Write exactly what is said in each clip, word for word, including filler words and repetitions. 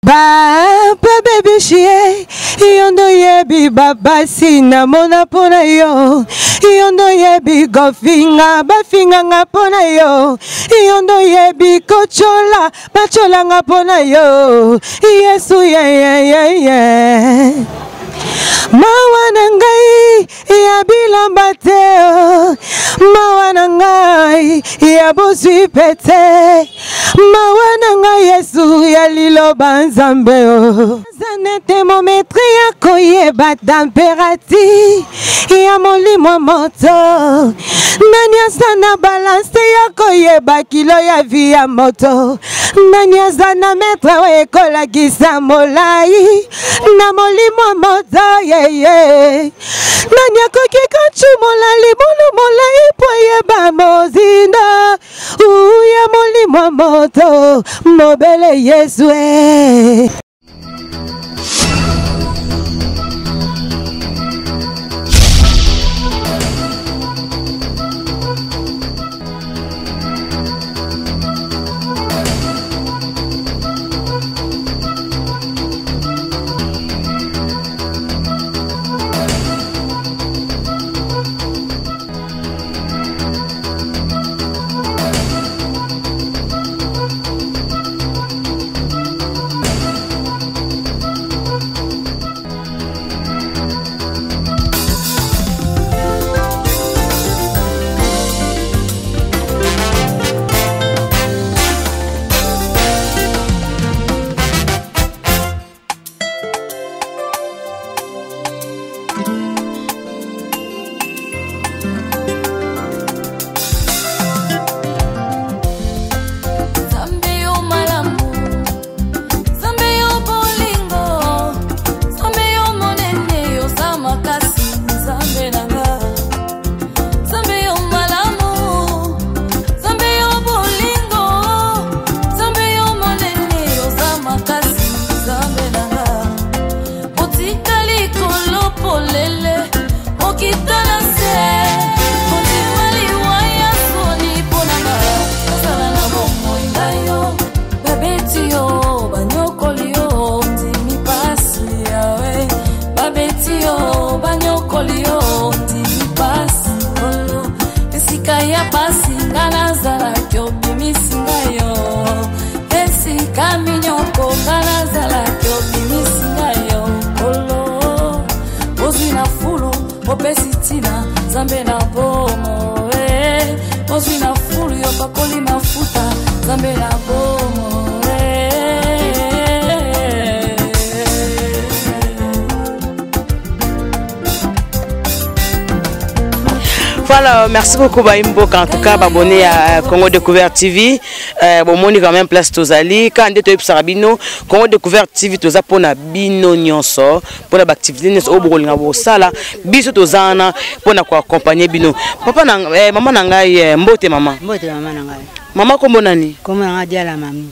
Papa baby chie yondo yebi baba sina mona pona yo yondo yebi gofinga bafinga nga pona yo yondo yebi kochola bachola nga pona yo Yesu ye ye ye ye Mawana ngai ya bilamba te Mawana ngai ya bosi pete Mawana ngai Yesu ya liloba nzambe Zane thermometre ya koyeba temperati ya molimo moto Nani asana balance ya koyeba kilo ya vi ya moto Nani asana metre we kola kisa molai Na molimo moto ye ye Nani akoki kanchu molali bulu molai po yeba mozinda Uya molimo moto mobele Yesu eh Voilà, merci beaucoup Baimbo, en tout cas abonné à Congo Découverte T V. Euh, bon, on est quand même place Tozali. Quand on est Sarabino, Congo Découverte T V, Toza pour na bino nyonso, pour la activité nyonso au Bolinga bo sala, biso tozana pour na ko accompagner bino. Papa na eh, maman na ngai mbote mama. Mbote mama na ngai. Mama kombo nani? Kombo na ngai Diala mami.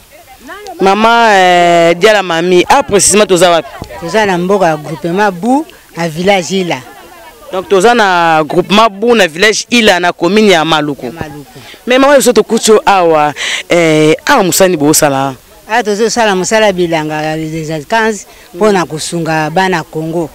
Mama eh, Diala mami, ah précisément toza wapi? Toza na mboka groupement Bou à village Ila. Donc toza na groupement Bou na village Ila na commune ya Maluku. Mais maman yoso to kucho awa eh awa musani bo sala. Ah tozo sala musala bilanga les quinze pour na kusunga bana Congo.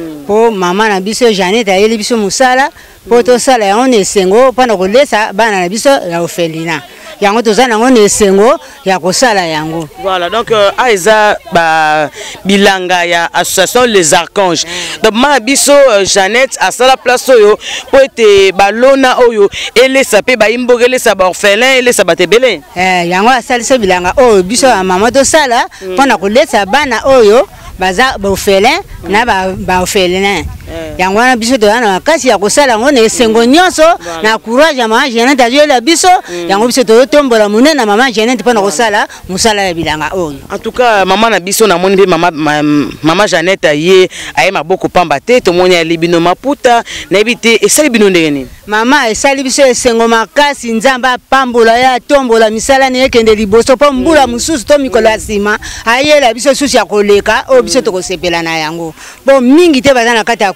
Po mama na biso Janete ayeli biso musala po to sala ya on esengo pana kolesa bana na biso ya ofelina. Yango toza nango nesengo ya kosala yango. Voilà, donc euh, aiza ba bilanga ya association les archanges. Donc ma biso euh, Janete à sala place oyo po ete balona oyo ele sapé ba imbogele sa ba orphelin ele sa batebele. Eh yango asalisa bilanga oyo biso mama to sala pona kolesa bana oyo baza ba orphelin na ba ba orphelin. Yango na biso to na kasi ya kosala ngo nesengo nyonso na courage ya mama Janete ajola biso yango biso to tombola munene na mama Janete pona kosala musala ya bilanga oyo. En tout cas maman na biso na moni pe mama mama Janete ye aye maboko pamba te to moni ya libino maputa na ebite esali bino ndeni. Mama esali biso esengo makasi nzamba pambola ya tombola misala ne ekende liboso po mbula mususu to mikolo ya sima ayela biso susu ya koleka o biso to kosepela na yango. Bon mingi te bazana kata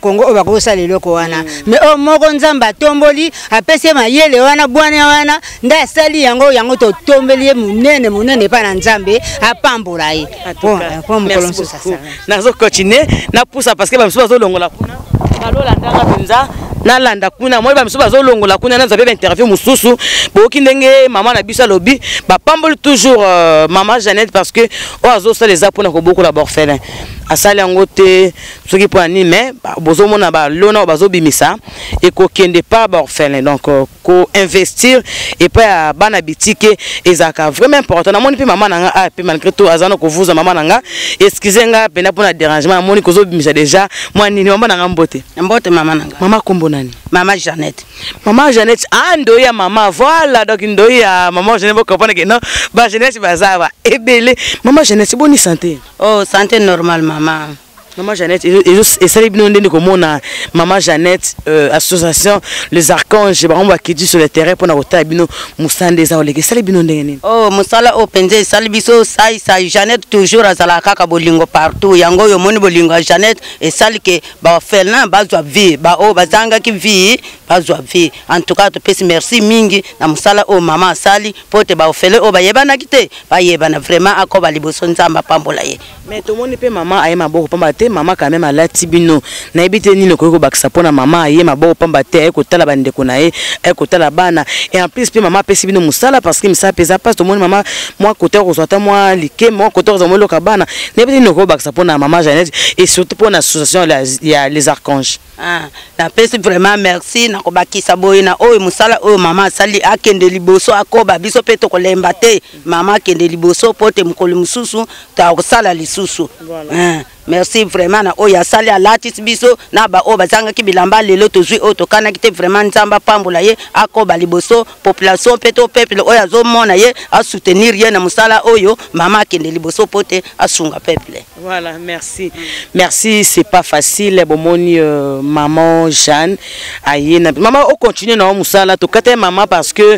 Congo oyo bakosala eloko wana mais o moko nzambe atomboli apesi mayele wana bwana wana nda asali yango yango totombeli ye munene munene pa na nzambe apambola ye po mokolo mosusu asala nazo continuer na pousa parce que ba misusu bazolongola kuna balolandanga mpenza nalanda kuna moi ba misusu bazolongola kuna nazo be interview mususu boki ndenge mama na biso lobi ba pamboli toujours euh, maman Jeannette parce que o azo les apona ko beaucoup la orphelin asali yango te soki po ani mais bozo mona ba lona bazo bimisa et ko kende pas ba orphelin donc euh, ko investir et pas bana bitike ezaka vraiment important na moni pe mama nanga a pe malgré tout azana ko vuza mama nanga excusez nga pena pour na dérangement moni ko zo bimisa déjà moi nini mama nanga mbote mbote mama nanga mama kombo nani Maman Jeannette. Maman Jeannette, ah, ndoya maman, voilà, donc ndoya maman Jeannette, vous comprenez que non, bah Jeannette, bah ça va, et belle. Maman Jeannette, c'est bonne santé. Oh, santé normale, maman. Maman Jeannette, et ça, les comme on a Maman Jeannette, euh, association, les archanges, bah on va qui dit sur le terrain pour nous faire bino moussande des aolé. Ça les bino ndengeni. Oh, moussala openze, salibiso, sai sai Jeannette toujours à la kaka bolingo partout. Yango yo moni bolingo Jeannette et sali que bah fait là, bah doit vie, bah oh bah zanga qui vit, bah doit vie. En tout cas, tu peux merci mingi na moussala oh maman sali pour te bah faire oh bah yebana kite, bah yebana vraiment à quoi bah liboso nzamba pambola ye. Mais tout le monde peut maman aye ma boko pamba te maman quand même à la tibino na ebite ni le koko baksa pona maman aye ma boko pamba te ko tala bande ko na ye e ko tala bana et en plus pe maman pesi bino musala parce que misa pesa pas tout le monde maman moi côté ko soit moi like moi côté ko mo kabana na ebite ni ko baksa pona maman Jeannette et surtout pour l'association il y a les archanges. Ah, na pesi vraiment merci na ko bakisa boye na oyo musala oyo maman sali akende liboso akoba biso pe to ko lemba te maman akende liboso pote mukolo mususu ta ko sala lisusu. Voilà. Merci vraiment na oya sali alatis biso na ba o bazanga ki bilamba lelo tozui o to kana kite vraiment nzamba pambola ye akoba liboso population peto peuple oya zo mona ye a soutenir ye na musala oyo mama kende liboso pote asunga peuple. Voilà, merci. Mm. Merci, c'est pas facile bomoni euh, maman Jeanne aye na maman o continue na musala to kate maman parce que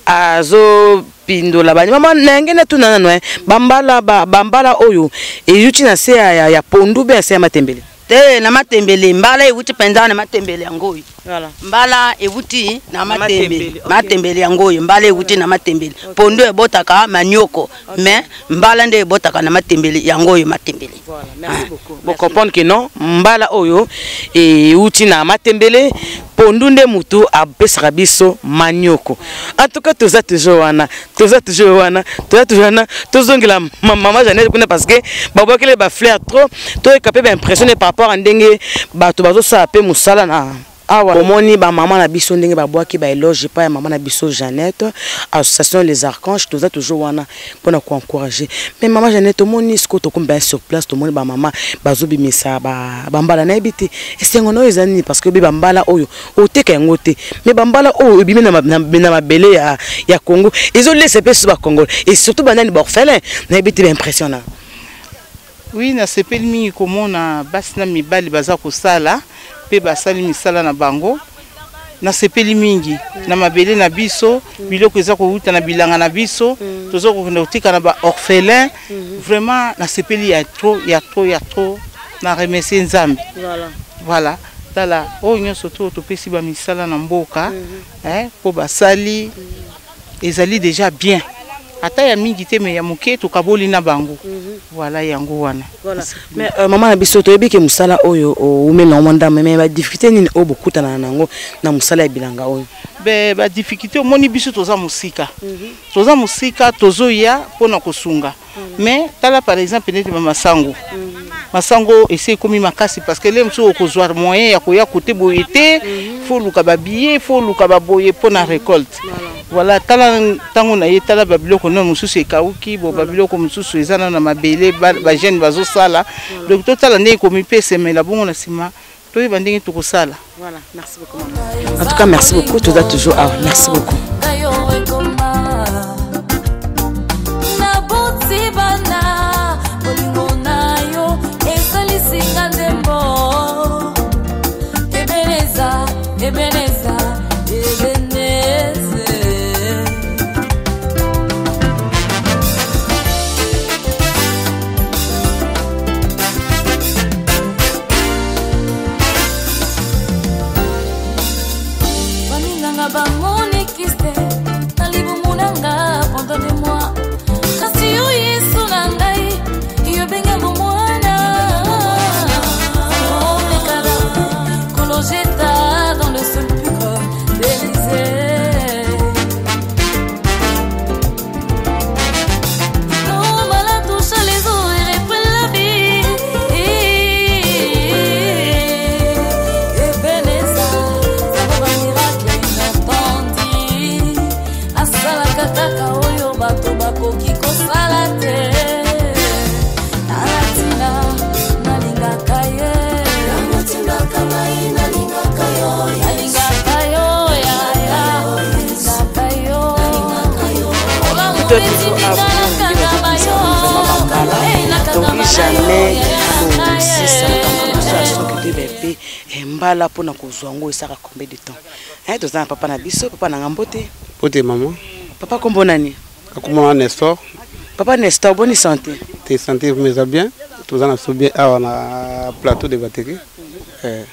azo pindo la bani maman nengene tu nana noe bambala ba bambala oyo e yuti na se ya ya pondu be se ya matembele te na matembele mbala e wuti penza na matembele yangoyi. Voilà. Mbala e wuti na matembele matembele yangoyi mbala e wuti na matembele pondu e botaka manioko mais mbala nde e botaka na matembele yangoyi matembele. Voilà, merci beaucoup. Vous comprenez que non mbala oyo e wuti na matembele pondu nde mutu apesaka biso manioko. En tout cas toza toujours wana toza toujours wana toza toujours wana tozongela maman Jeannette kuna parce que babokele ba fleur trop to capable impressionné par rapport à ndenge bato bazo sa pe musala na awa omoni ba maman na biso ndenge ba boaki ba éloge pa maman na biso Jeannette association les archanges toza toujours wana pour ko encourager mais maman Jeannette omoni ce que to komba sur place to moni ba maman bazo bimisa ba bambala na ebiti esengo no ezani parce que be bambala oyo oteka ngote mais bambala oyo bimina na mabele ya ya Congo ils ont laissé pe sur ba Congo et surtout banani ba orphelin na ebiti impressionnant. Oui, na sepeli mingi komona basi na mibali baza kosala pe basali misala na bango na sepeli mingi na mabele na biso biloko eza kouta na bilanga na biso tozo ko tika na ba orphelin vraiment na sepeli ya trop ya trop ya trop na remercier Nzambe. Voilà. Voilà. Tala o nyonso to to pesi ba misala na mboka eh po basali ezali déjà bien. Ata ya mingi te me ya muke to kaboli na bango. Voilà yango wana. Voilà. Mais euh, maman na biso to ebike musala oyo o umela omanda mais ba difficulté nini o bokuta na nango na musala bilanga oyo. Be ba difficulté moni biso toza musika. Toza musika tozo ya pona kosunga. Mais tala par exemple neti masango. Masango essaye komi makasi parce que les mso okozwa moyen ya koya côté boyete, faut luka ba billet, faut luka ba boye pona récolte. Voilà, tala tango na yetala babiloko na mususu ekauki bo babiloko mususu ezana na mabele ba jeune bazo sala. Donc total ndé komi pese mais la bongo na sima to bandingi tukosala. Voilà, merci beaucoup maman. En tout cas, merci beaucoup, tu dois toujours ah, merci beaucoup. jamais kosisa soki te bepe mbala mpona kozwa yango esaka combien de temps toza na papa na biso papa na ngambo te pote mama papa kombo nani akomona Nestor papa Nestor bonne santé te santé meza bien toza na so bien awa na plateau de Bateke eh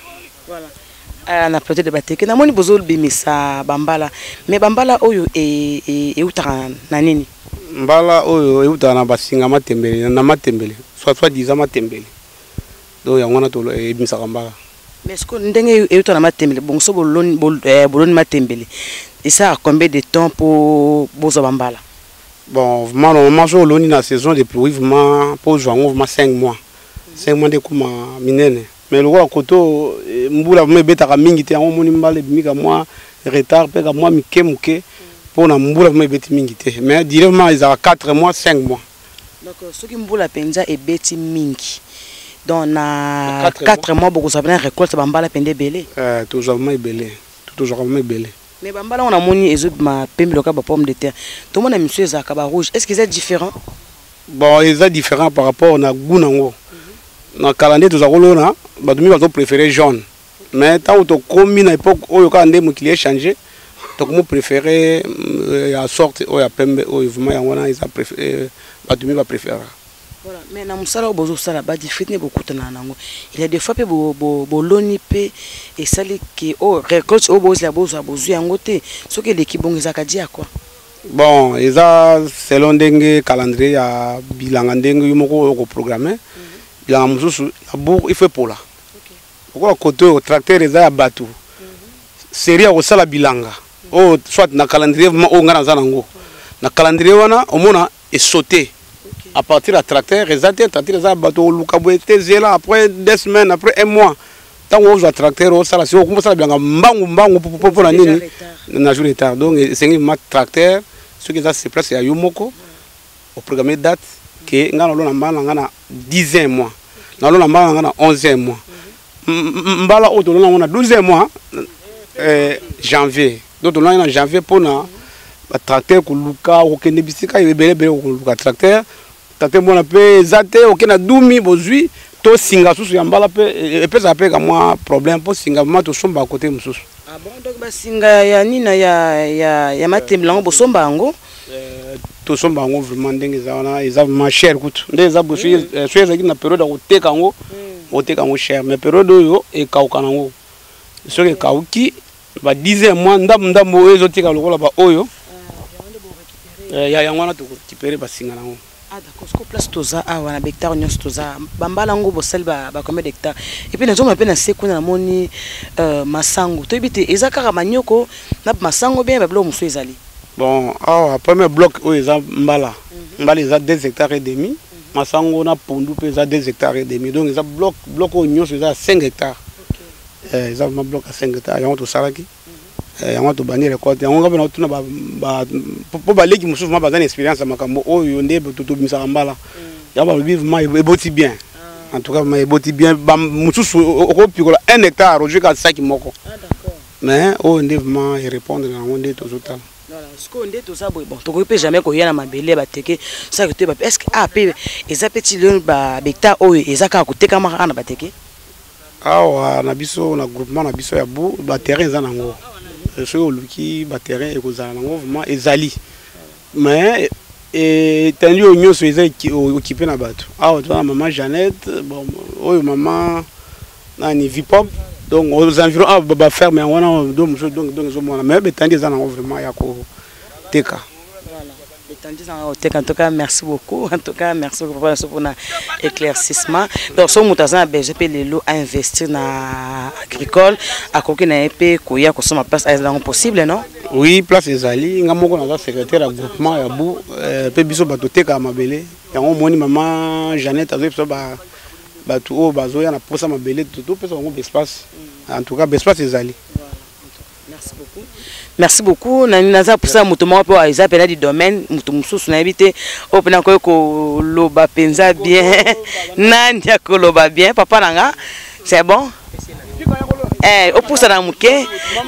voilà na plateau de Bateke namoni bozol bimisa bambala mais bambala oyo e e utaka na nini mbala oyo eutaka na basinga matembele na matembele soit soit dix ans matembele donc yango na tolo ebimisaka mbala mais est-ce que ndenge euta na matembele bon so boloni boloni matembele et ça a combien de temps pour bozo bambala bon vraiment normalement so loni na saison de pluie vraiment pour jouer vraiment cinq mois cinq mois de kuma minene mais le koto mbula me betaka mingi te yango moni mbala bimika moi retard pe ka moi mike muke pour na mbula me beti mingi te mais directement ils ont quatre mois cinq mois donc ce qui mbula penza e beti mingi donc na quatre mois beaucoup ça bien récolte bambala pende belé euh toujours mais belé toujours mais belé mais bambala on a moni ezo ma pembe loka ba pomme de terre tout monde a monsieur zaka ba rouge est-ce qu'ils sont différents bon ils sont différents par rapport na goût nango na calendrier tous akolona ba dumi ba préférer jaune mais tant to komi na époque oyo ka ndé mo client changer donc mo préférer ya sorte o ya pembe o vraiment ya wana ils a préféré ba dumi ba préférer. Voilà, mais na musala bozo sala ba different beaucoup na nango. Il y a des fois pe bo bo boloni pe et sali ki o récolte o bozo la bozo bozo yango te. Ce que l'équipe bongiza ka dia quoi. Bon, ils a selon dengue calendrier ya bilanga dengue yumoko ko programmer. Bilanga mususu ya bourg il fait pour là. OK. Ko côté au tracteur eza ya batu. Série ko sala bilanga. O soit na calendrier o ngana za nango. Na calendrier wana omona et sauter. À partir du tracteur, les athlètes, les bateaux, le là après deux semaines, après un mois. Tant qu'on a tracteur, ça c'est comme ça bien bang bang pour pour la nuit. Na jour retard. Donc c'est un tracteur, ce qui ça se place à Yomoko au programme date que ngana lo na mbala ngana dix mois. Na lo na mbala ngana onze mois. Mbala o to lo na douze mois euh janvier. Donc on a janvier pour na tracteur ko luka o kende bisika ebele bele ko luka tracteur. Tate mona pe zate okena dumi bozui to singa susu ya mbala pe e pe za pe ka moi problème po singa ma to somba côté mususu. Ah bon donc ba singa ya nina ya ya ya matemblango bo somba ngo euh to somba ngo vraiment ndenge za wana eza ma cher kutu ndenge za bosu so eza na période ko teka ngo o teka ngo cher mais période yo e kauka nango so ke kauki ba dix mois ndam ndam ezo tika lokola ba oyo euh ya yango na to récupérer ba singa nango. Ah d'accord, ce que place toza ah wana hectare nyos toza bambala ngo bo sel ba ba combien d'hectares et puis nazo mpe na seko na moni euh masango to bité ezaka manyoko na masango bien ba blo muso ezali bon ah premier bloc o eza mbala mbala eza deux hectares et demi masango na pondu pe eza deux hectares et demi donc eza bloc bloc o nyos eza cinq hectares eh eza ma bloc à cinq hectares yango to salaki yango to bani record yango ngaba na tuna ba po ba leki mususu ma bazana expérience makambo oyo nde to to bimisa mbala ya ba vivre eboti bien en tout cas ma eboti bien mususu ko pikola un hectare au jusqu'à cinq moko. Ah d'accord. Mais o nde vraiment répondre na ngonde to total. Voilà, ce qu'on nde to ça bon to ko pe jamais ko yana mabele ba teke ça que te ba est-ce que a pe eza petit le ba hectare oyo ezaka ko teka ma na ba teke. Ah na biso na groupement na biso ya bu ba terrain za nango. Sur le qui bat terrain et cause vraiment ezali mais et tendu au mieux sur occupé na bateau ah toi maman Jeannette bon oh maman nani vipop donc aux environs ah ba faire mais on a donc donc donc mais tendu ça vraiment ya ko teka. En tout cas, merci beaucoup. En tout cas, merci beaucoup pour l'éclaircissement. Donc, ce moutazan B G P Lelo a investi dans l'agricole. À côté d'un épée, il y a une place possible, non? Oui, place Ezali. Nous avons un secrétaire du groupement. Il y a un peu de batoté à Mabélé. Il y a un moni maman Jeannette. Il y a un peu de Mabélé. Tout peut être espace. En tout cas, l'espace Ezali. Merci beaucoup. Merci beaucoup. Naza pour ça mutumo po aiza pena di domaine mutumususu na habité o pena ko ko loba penza bien nani ko loba bien papa nanga c'est bon. Eh, au pousse dans mouké.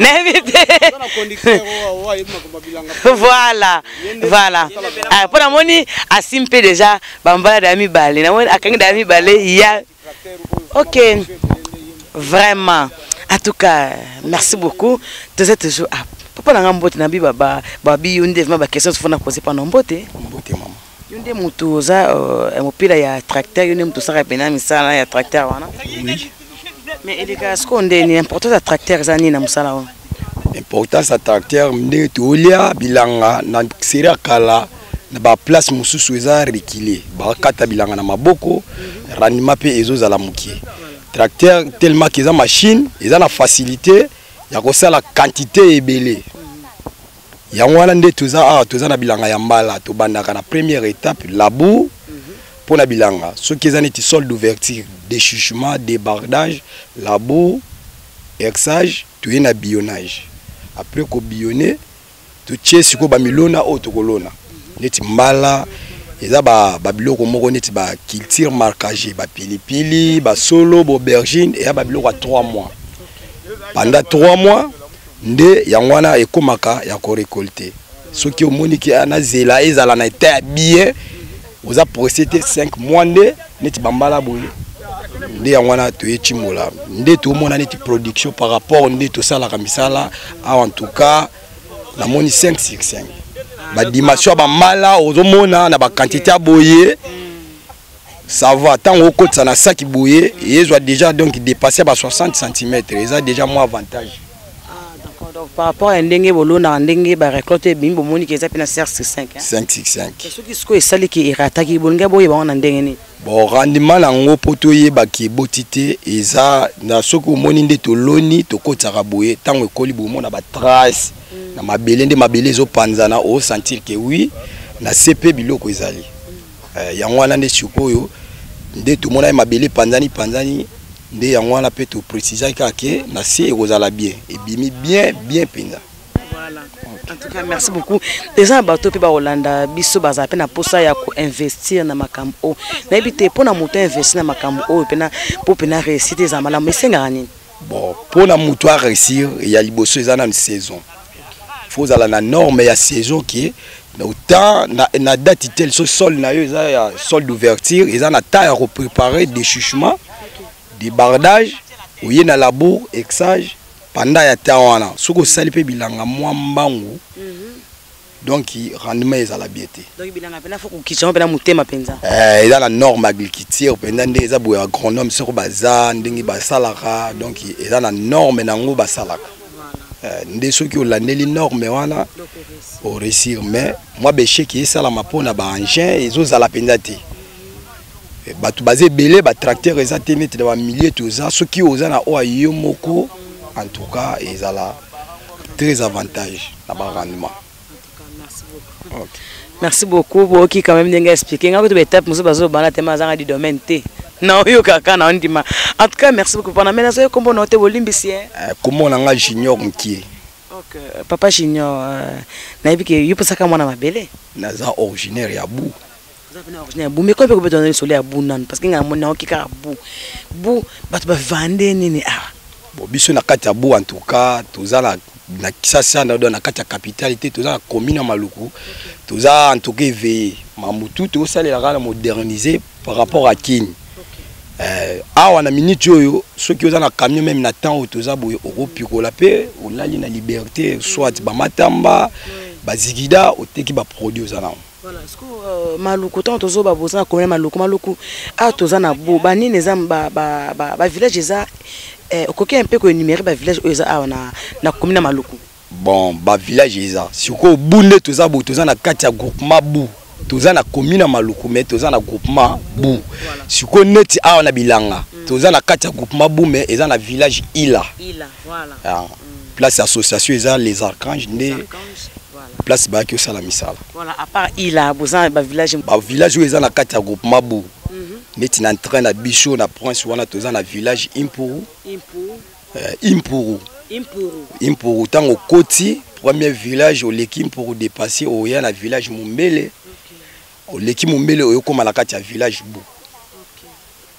Voilà. Voilà. Ah, pour la moni, à simpe déjà, bambala d'ami balé. Na moni akangi d'ami balé, il y a. OK. Vraiment. En tout cas, merci beaucoup. Vous êtes toujours à papa na mbote na bi baba babi yunde ma ba question fona poser par mbote. Mbote maman. Yunde mutu za mopila ya tracteur yunde mutu saka pena misala ya tracteur wana. Oui. Mais il est ce qu'on dit l'importance de tracteur zani na musala wana. L'importance de tracteur mne tolia bilanga na seria kala na ba place mususu eza reculé. Ba kata bilanga na maboko ranima pe ezo za la mukie. Tracteur tellement qu'ils ont machine, ils ont la facilité, il y a aussi la quantité ébélée. Il y a un des tout ça, ah, tout ça na bilanga yambala, tout bandaka na première étape, labour pour na bilanga. Ceux qui ont été sol d'ouverture, déchuchement, débardage, labour, exage, tout est na bionnage. Après qu'on bionne, tout est sur ko milona ou to kolona. Neti mbala. Ils ont ba biloko moko neti ba culture marquage ba pilipili ba solo ba aubergine et ba biloko à trois mois. Pendant trois mois nde yangwana ekomaka ya ko récolter. Ce qui au moni ki ana zela ezala na été bien vous a procédé cinq mois nde neti bambala boye. Nde yangwana to echimola. Nde to mona neti production par rapport nde to sala kamisala en tout cas la moni cinq sur cinq. La dimension ba mala ozomona na ba quantité boyer ça va tant au côté ça na sac boyer et ils ont déjà donc dépassé ba soixante centimètres ils ont déjà moins avantage. Ah d'accord donc par rapport à ndenge bolo na ndenge ba récolter bimbo moni ki ezapina cinq sur cinq hein cinq sur cinq ce qui sko esali ki irata ki bonga boye ba na ndenge ni bon rendement na ngo poto yeba ki botité eza na soko moni nde to loni to kota boyer tant ekoli bo mona ba trace na mabele nde mabele zo panzana o sentir que oui na C P biloko ezali euh yango wana nde sikoyo nde to mona mabele panzani panzani nde yango wana pe to préciser que na C ekozala bien et bimi bien bien penza. Voilà. En tout cas merci beaucoup. Déjà bato pe ba Hollanda biso baza pe na posa ya ko investir na makambo na ebite pona moto investir na makambo o pe na po pe na réussite za mala mesenga nini. Bon pona moto a réussir ya liboso ezana une saison. Faut aller la norme ya saison qui autant na na date tel so sol na yo ça ya sol d'ouverture ils en a ta préparer des chuchements des bardages ou yena labour exage pendant ya tawana soko sali pe bilanga mwa mbangu donc rendement est à la biété donc bilanga pena faut ko kitchen pena mutema penza eh il a la norme agriculture pena ndeza bo agronome soko baza ndingi basalaka donc il a la norme nango basalaka. Ndé ceux qui ont l'année norme wana au réussir mais moi béché qui est ça la mapona ba engin ils ont la pendate ba tout basé belé ba tracteur exacté mettre dans milieu tout ça ceux qui osent na o ayo moko en tout cas ils ont la très avantage na ba rendement. Merci beaucoup. Okay. Merci beaucoup pour qui quand même n'enga expliquer ngako to étape muso bazo bana tema zanga di domaine T. Non, yo kaka na ndima. En tout cas, merci beaucoup pour la menace comme on a été olimbisi hein. Comment on a junior mki. OK, papa junior na ibiki yupo saka mwana mabele. Naza originaire ya bu. Naza bena originaire bu mais ko peut donner solo ya bu nan parce que nga mona okika bu. Bu bato ba vande nini ah. Bon biso na kati ya bu en tout cas tozala na kisasa na na kati ya capitalité tozala commune Maluku. Toza en tout cas éveillé. Mamutu to salela la moderniser par rapport à Kini. Euh, awa na minute yoyo ceux qui ont un camion même na temps autoza boye oropiko la paix ou la na liberté soit ba matamba ba zigida oteki ba produit ozana. Voilà, est-ce que Maluku tant tozo ba boza comme Maluku Maluku a toza na bo ba ni nezam ba ba ba village eza eh okoki un peu ko énumérer ba village eza awa na na commune Maluku. Bon ba village eza siko bunde toza bo toza na kati ya groupement bu toza na commune Maluku mais toza na groupement bu siko neti awa na bilanga toza na kati ya groupement bu mais eza na village ila ila voilà ah. mm. Place association eza les archanges né voilà. Place ba ki osala misala voilà à part ila boza ba village ba village eza na kati ya groupement bu mm -hmm. Neti na train na bicho na prince wana toza na village Impuru Impuru euh, Impuru Impuru Impuru tango koti premier village au l'équipe pour dépasser au ya na village Mumbele. L'équipe Mumbele oyo koma la kati ya village bu.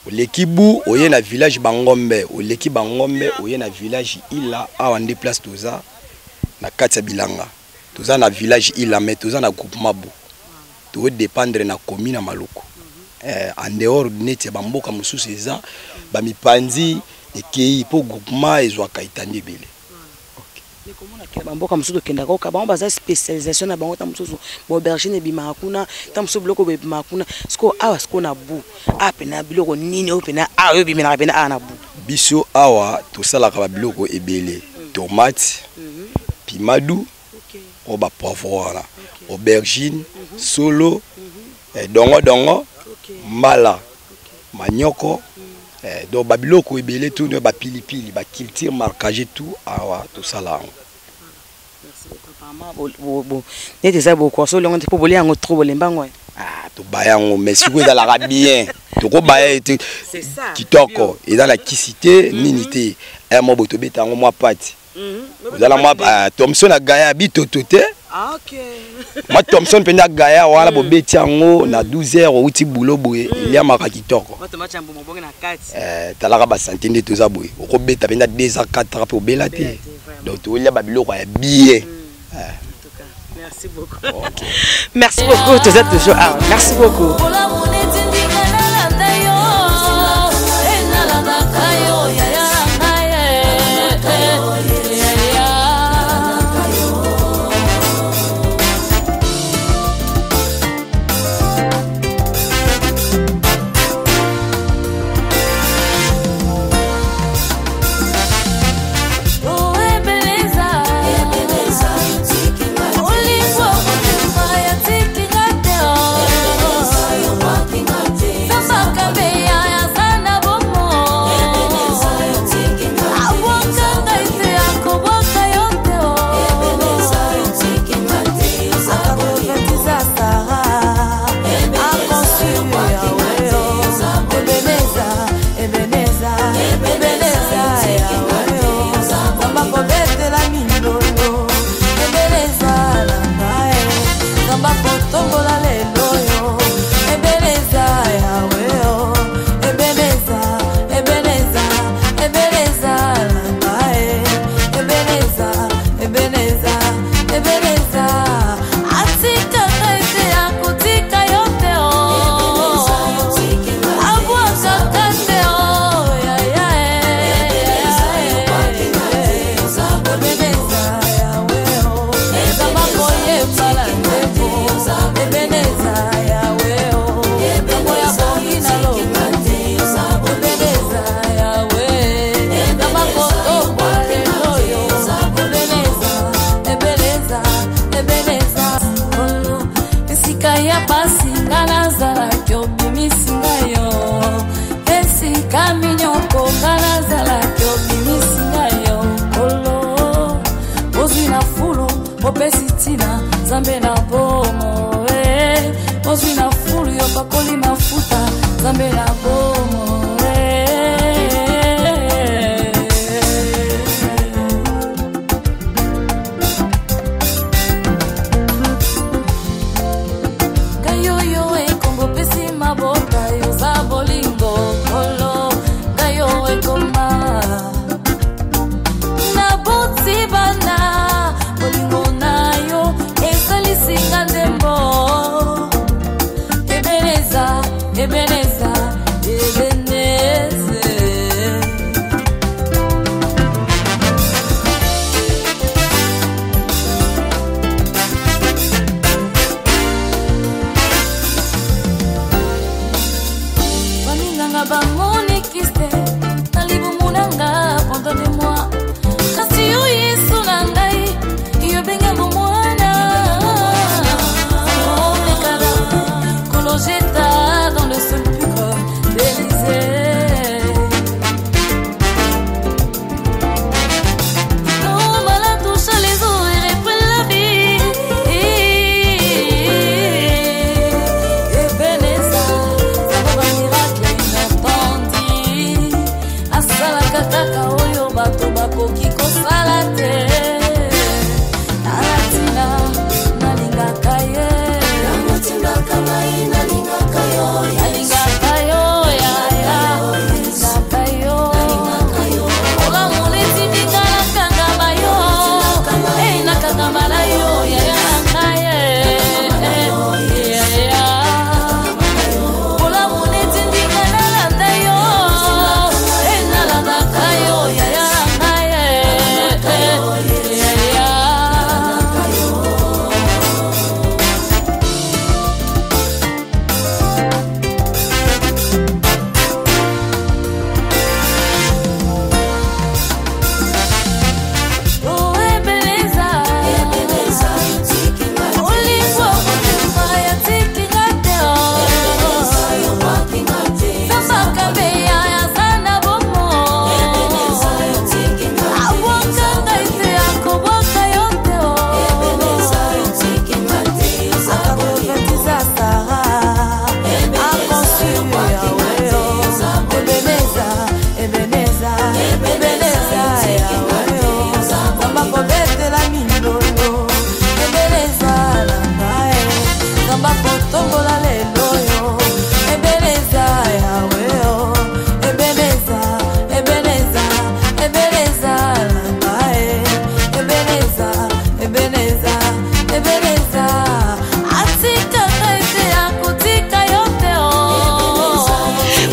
oleki bu oye na village Bangombe oleki Bangombe oye na village Ila awa nde place toza na kati ya bilanga toza na village Ila mais toza na groupement bu to dépendre na commune Maluku eh en dehors net ya bamboka mususu eza ba mipanzi ekei po groupement ezwa kaitandi bele. Mais comment on a bamboka mususu kenda ko ba baza spécialisation na bango ta mususu bo aubergine bima hakuna ta mususu bloko be bima hakuna sko awa sko na bu apena biloko nini opena a yo bima na pena a na bu biso awa to sala ka biloko ebele tomate pimadu o ba poivron aubergine solo dongo dongo mbala manioko eh donc babiloko ebele tout ne ba pilipili ba culture marquage tout awa to sala. Merci beaucoup bo bo nete za bo ko so longo te po bolé yango trop bolembango ah to bayango mais si vous dans la bien to ko baye c'est ça kitoko et dans la kisité ninité un mo boto betango moi pati vous allez moi Thompson a gaya bitotote. Ah ok. Moi Thompson penda gaya wala bo betiango na douze heures outi boulot boye il y a makakitoko. Moi tomate ambo mbongo na kati. Eh talaka ba santé to za boye. Oko beta penda deux à quatre heures pour belate. Donc to il y a babiloko ya billet. En tout cas, merci beaucoup. Okay. Merci beaucoup, tu êtes toujours ah, merci beaucoup. Ebeneza,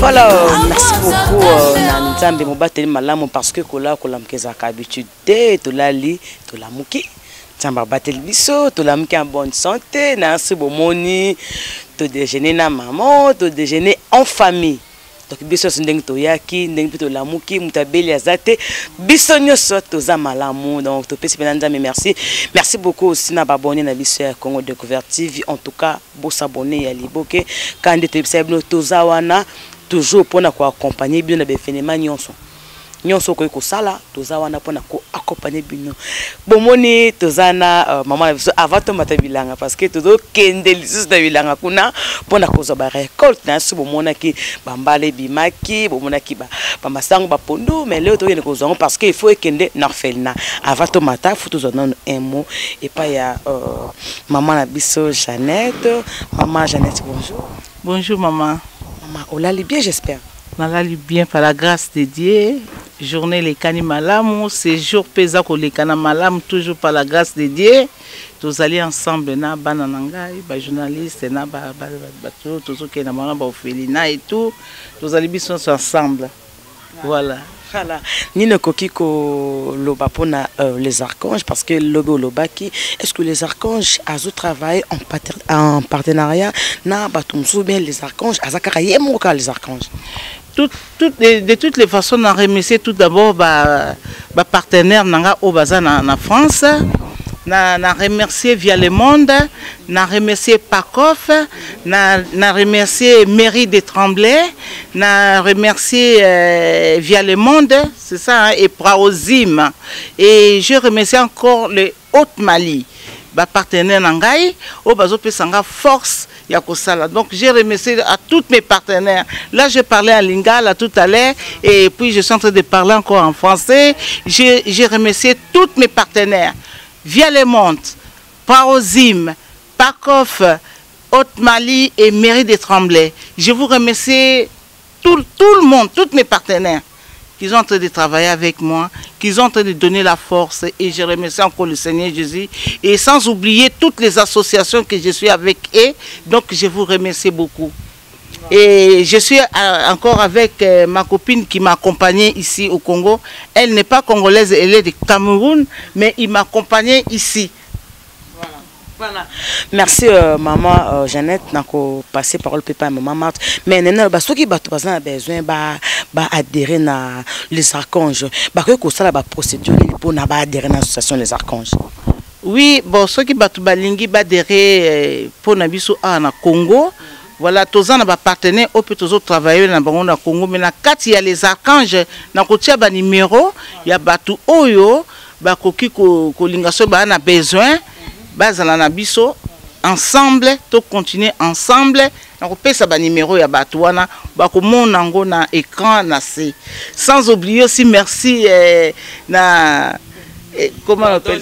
Voilà, merci beaucoup Nzambe mobateli malamu parce que kola kola mkezaka habitude to lali to la muki Nzambe bateli biso to la muki en bonne santé na si bomoni to déjeuner na maman to déjeuner en famille. Donc biso ndenge to yaki ndenge to la muki mutabeli azate biso nyoso to za malamu donc to pesi penanza mais merci merci beaucoup aussi na babonné na biso ya Congo Découverte T V en tout cas bo s'abonner ya liboke quand te bisabno to za wana toujours pour na ko accompagner bien na événement nyonso nyonso ko ko sala to za wana pour na ko accompagner bino bomoni to za na maman na biso avant to matabilanga parce que to do kende lisus na bilanga kuna pour na ko za ba récolte na so bomona ki bambale bimaki bomona ki ba pamasango ba pondu mais leo to yene ko zongo parce que il faut kende na felna avant to mata faut to zona un mot et pas ya maman na biso Jeannette. Maman Jeannette, bonjour. Bonjour maman. Maman, on l'a bien j'espère. On l'a bien par la grâce de Dieu. Journée les cani malamu, séjour pesa ko les cana malamu toujours par la grâce de Dieu. Tous allés ensemble na bananangai, ba journaliste na ba ba ba tout tout qui na mala ba ofélina et tout. Tous allés bien ensemble. Voilà. Voilà. Nino kokiko loba pona les archanges parce que lobo lobaki est-ce que les archanges azo travaillent en en partenariat na batumsu bien les archanges azakara yemoka les archanges. Tout, tout, de, de toutes les façons, on a remercié tout d'abord bah, bah partenaire nanga au bazar en France. Na, na remercié Via le Monde, na remercié Pacof, na, na remercié Mairie de Tremblay, na remercié euh, Via le Monde, c'est ça, hein, et Praozim. Et je remercie encore le Haute-Mali, bah partenaire nangai, au bazo pesanga force. Donc j'ai remercié à tous mes partenaires. Là je parlais en lingala tout à l'heure et puis je suis en train de parler encore en français. J'ai remercié tous mes partenaires. Via le Monde, Praozim, Pacof, Haute-Mali et Mairie de Tremblay. Je vous remercie tout, tout le monde, tous mes partenaires qui sont en train de travailler avec moi, qui sont en train de donner la force et je remercie encore le Seigneur Jésus et sans oublier toutes les associations que je suis avec eux, donc je vous remercie beaucoup. Et je suis encore avec ma copine qui m'a accompagnée ici au Congo. Elle n'est pas congolaise, elle est de Cameroun, mais il m'a accompagnée ici. Voilà. Merci euh, maman euh, Jeannette nako passer parole papa à maman Marthe mais nena ba soki bato bazana besoin ba ba adhérer na les archanges ba ko sala ba procédure pour na ba adhérer na association les archanges. Oui, bon soki bato balingi ba adhérer pour na biso a na Congo. Voilà, tous en ba partenaire au peut toujours travailler na bango na Congo mais na kati ya les archanges na ko tia ba numéro ya bato oyo ba koki ko ko lingaso ba na besoin. Bazala na biso ensemble to continuer ensemble na ko pesa ba numéro ya batouana ba ko mona ngo na écran na C sans oublier aussi merci eh, na eh, comment on appelle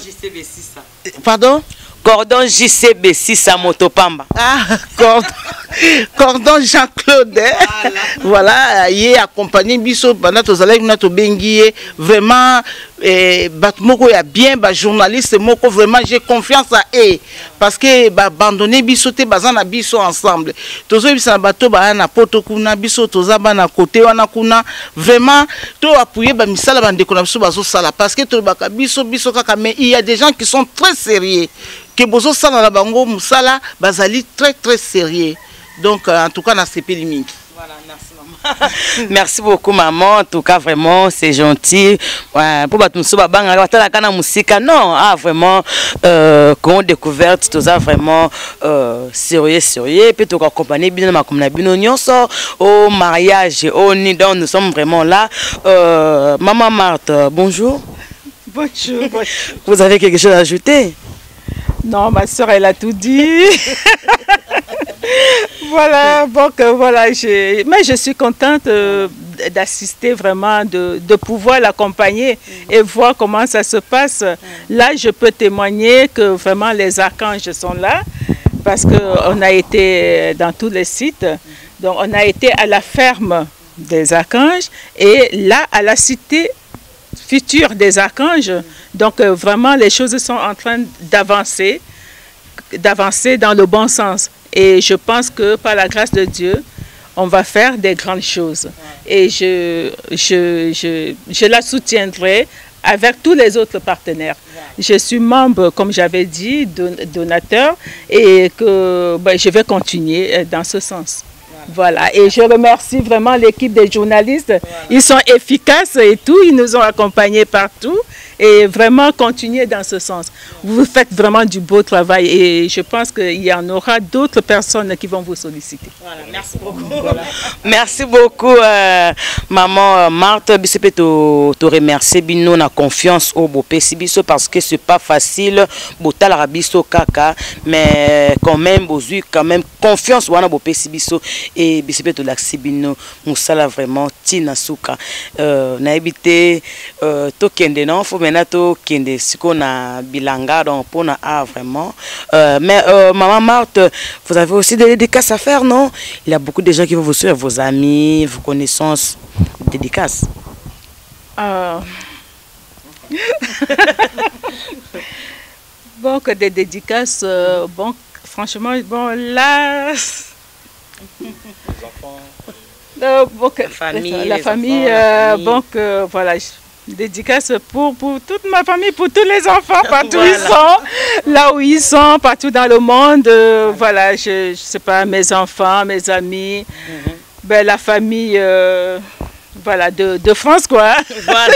pardon Cordon J C B six à Motopamba. Ah, cordon, cordon Jean-Claude. Hein? Voilà, il est accompagné biso pendant tous les jours to bengi vraiment eh batmoko ya bien ba journaliste moko vraiment j'ai confiance à eux parce que ba abandonner biso te bazana biso ensemble. Tozo bisa na bato ba na poto kuna biso toza ba na côté wana kuna vraiment to appuyer ba misala ba ndeko na biso bazo sala parce que to ba biso biso kaka mais il y a des gens qui sont très sérieux. Que bozo sala la bango musala bazali très très sérieux. Donc en tout cas na C P Liming. Voilà, merci maman. Merci beaucoup maman. En tout cas vraiment c'est gentil. Ouais, pour battu so babanga batala kana musika non, ah vraiment euh Congo Découverte tout ça vraiment euh sérieux sérieux puis to accompagner bien ma comme na bino nyonso au mariage au ni donc nous sommes vraiment là. Euh maman Marthe, bonjour. Bonjour. Vous avez quelque chose à ajouter? Non, ma soeur, elle a tout dit. Voilà, donc voilà, je, mais je suis contente euh, d'assister vraiment, de, de pouvoir l'accompagner et voir comment ça se passe. Là, je peux témoigner que vraiment les archanges sont là parce qu'on a été dans tous les sites. Donc, on a été à la ferme des archanges et là, à la cité futur des archanges. Donc euh, vraiment les choses sont en train d'avancer, d'avancer dans le bon sens. Et je pense que par la grâce de Dieu, on va faire des grandes choses. Et je, je, je, je la soutiendrai avec tous les autres partenaires. Je suis membre, comme j'avais dit, don, donateur, et que ben, je vais continuer dans ce sens. Voilà, et je remercie vraiment l'équipe des journalistes. Ils sont efficaces et tout, ils nous ont accompagnés partout et vraiment continuer dans ce sens. Vous faites vraiment du beau travail et je pense qu'il y en aura d'autres personnes qui vont vous solliciter. Voilà, merci beaucoup. Voilà. Merci beaucoup, euh, maman Marthe. Je peux te, te remercier, bino na confiance au beau Pessibiso parce que c'est pas facile, botal rabiso kaka, mais quand même, bozu quand même confiance wana beau Pessibiso. Et bisipé to l'axibino musala vraiment tina suka euh na habité euh to kende non faut maintenant to kende siko na bilanga donc pour na a vraiment euh, mais euh, maman Marthe, vous avez aussi des dédicaces à faire, non? Il y a beaucoup de gens qui vont vous suivre, vos amis, vos connaissances, dédicaces. Euh... bon, que des dédicaces, euh, bon, franchement, bon, là... Les enfants, euh, bon, que, la famille, la famille, enfants, euh, la famille. Bon, que, voilà, dédicace pour, pour toute ma famille, pour tous les enfants, partout voilà. Où ils sont, là où ils sont, partout dans le monde, euh, voilà, je, je sais pas, mes enfants, mes amis, mm-hmm. ben, la famille, euh, voilà, de, de France, quoi. Voilà.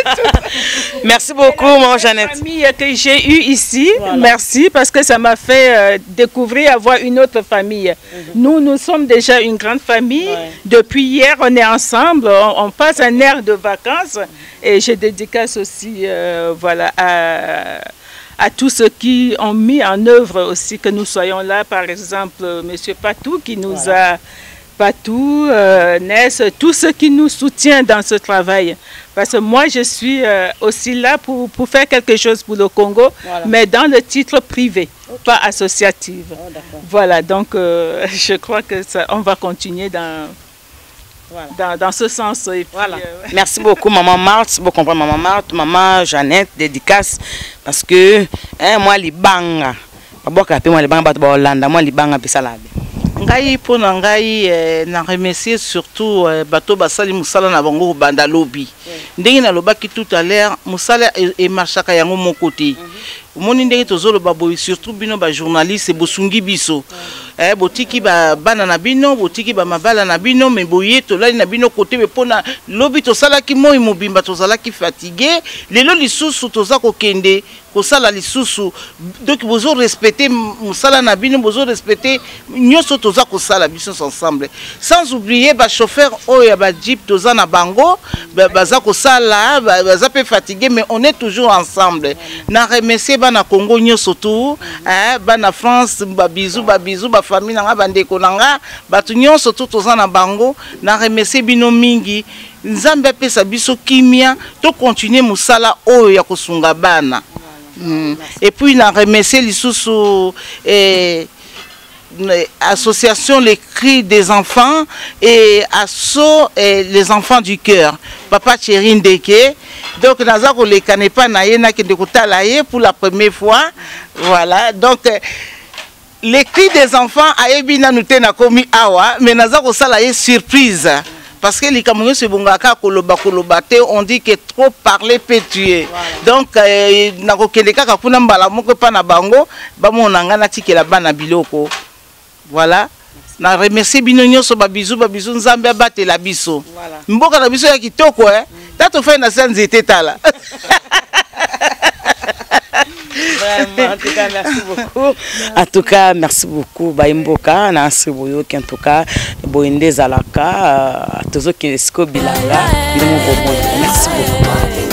Merci beaucoup, mon Jeannette. La famille que j'ai eue ici, voilà. Merci, parce que ça m'a fait euh, découvrir, avoir une autre famille. Mm-hmm. Nous, nous sommes déjà une grande famille. Ouais. Depuis hier, on est ensemble, on, on passe un air de vacances. Mm-hmm. Et je dédicace aussi, euh, voilà, à... à tous ceux qui ont mis en œuvre aussi que nous soyons là, par exemple, M. Patou qui nous voilà. a... Patou, euh, Ness, tous ceux qui nous soutiennent dans ce travail. Parce que moi, je suis euh, aussi là pour, pour faire quelque chose pour le Congo, voilà. Mais dans le titre privé, okay. Pas associatif. Oh, voilà, donc euh, je crois que ça, on va continuer dans, voilà. dans, dans ce sens. Et puis, voilà. euh, Merci beaucoup, maman Marthe. Vous comprenez, maman Marthe, maman Jeannette, dédicace. Parce que hein, moi, les banga, moi, les banga, moi, les banga, ngai pona ngai eh, na remercier surtout eh, bato basali musala na bango banda lobby ndenge na lobaki tout à l'heure musala e, e marchaka yango mon côté moni ndenge tozolo baboyi surtout bino ba journaliste bosungi biso eh botiki ba bana na bino botiki ba mabala na bino mais boye to lali na bino côté be pona lobby to sala ki moi mobimba to sala ki fatigué lelo lisusu to za ko kende ko sala lisusu donc bozo respecter musala na bino bozo respecter nyoso to za ko sala biso ensemble sans oublier ba chauffeur oyo ba jeep to za na bango ba za ko sala ba za pe fatigué mais on est toujours ensemble na remercier bana Congo nyoso tout hein bana France ba bisou ba bisou ba famille na bandeko nanga batu nyonso tout toza na bango na remercier bino mingi nzambe pesa biso kimia to continuer musala oyo ya kosunga bana mm. Et puis na remercier lisusu eh, association les cris des enfants et asso eh, les enfants du cœur papa Thierry Ndeke donc naza ko le kane pa na ye na kende kotala ye pour la première fois voilà donc eh, les cris des enfants a ebina nous tena komi awa mais naza ko sala ye surprise parce que les Camerounais se bongaka koloba koloba te on dit que trop parler peut tuer donc eh, na ko kende kaka kuna mbala moko pa na bango ba monanga na tikela bana biloko voilà na remercier bino nyonso ba bisou ba bisou nzambe abatela biso mboka na biso ya kitoko eh tato fait na sanzete tala. Vraiment, en tout cas, merci beaucoup. En tout cas, merci beaucoup. Baimboka, Nancy Boyo, en tout cas, Boinde Zalaka, Tozo Kesko Bilanga, merci beaucoup.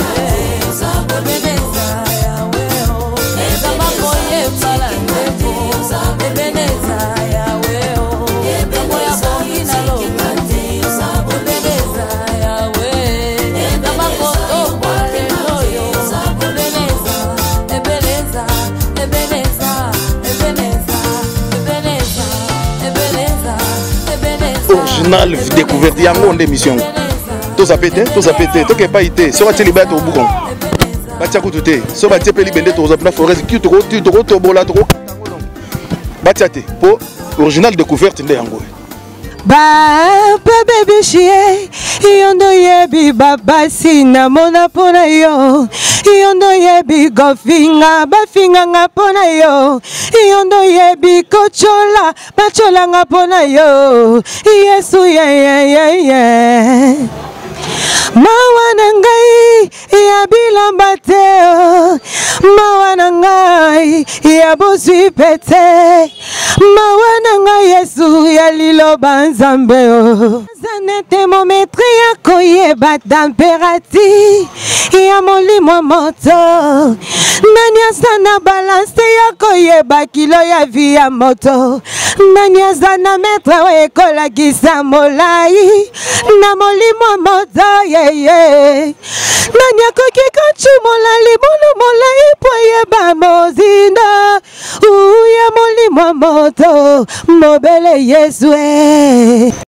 Original découverte yango on émission to zapete to zapete to ke pas été so bateli bato au bougon batia ko tuté so batia peli bende to zapna forest ki to to to to bola to batiate pour original découverte nde yango Baba baby chie yondo yebi baba sina mona pona yo yondo yebi gofinga bafinga nga pona yo yondo yebi kochola bachola nga pona yo Yesu ye ye ye ye Mawana ngai ya bilamba te Mawana ngai ya bozwi pete Mawana ngai Yesu ya liloba nzambe Zane thermometre ya koyeba temperati ya molimo moto Nani asana balance ya koyeba kilo ya vi ya moto Nani asana metre wa ekola kisa molai Na molimo moto ye ye Nani akoki kachumola libulu molai po yeba mozinda Uya molimo moto mobele Yesu eh